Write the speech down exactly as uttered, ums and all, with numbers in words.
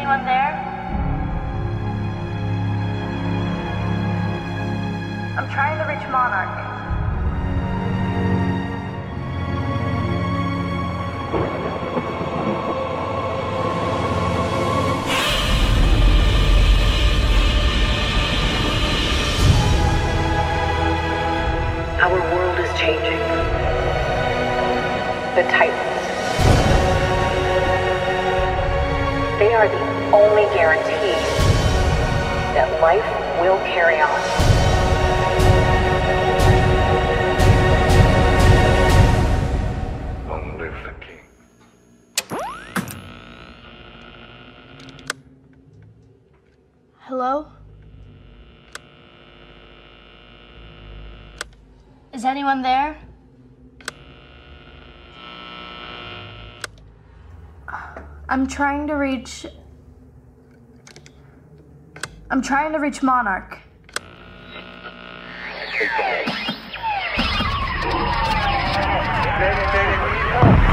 anyone there? I'm trying to reach Monarch. Our world is changing. The Titans. They are the only guarantee that life will carry on. Long live the king. Hello? Is anyone there? I'm trying to reach... I'm trying to reach Monarch. Then, then,